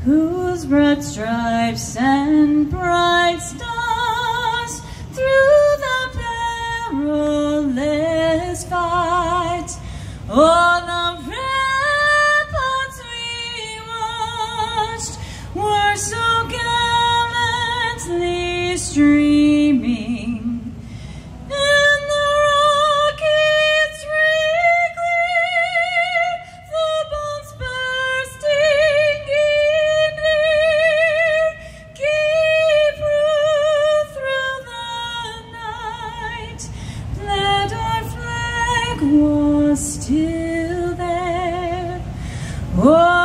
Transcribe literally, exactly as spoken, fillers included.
whose broad stripes and bright stars through the perilous fight, all the ramparts we watched were so gallantly streaming, and the rockets re-cleared, the bombs bursting in air, gave proof through the night that our flag was still there. Oh,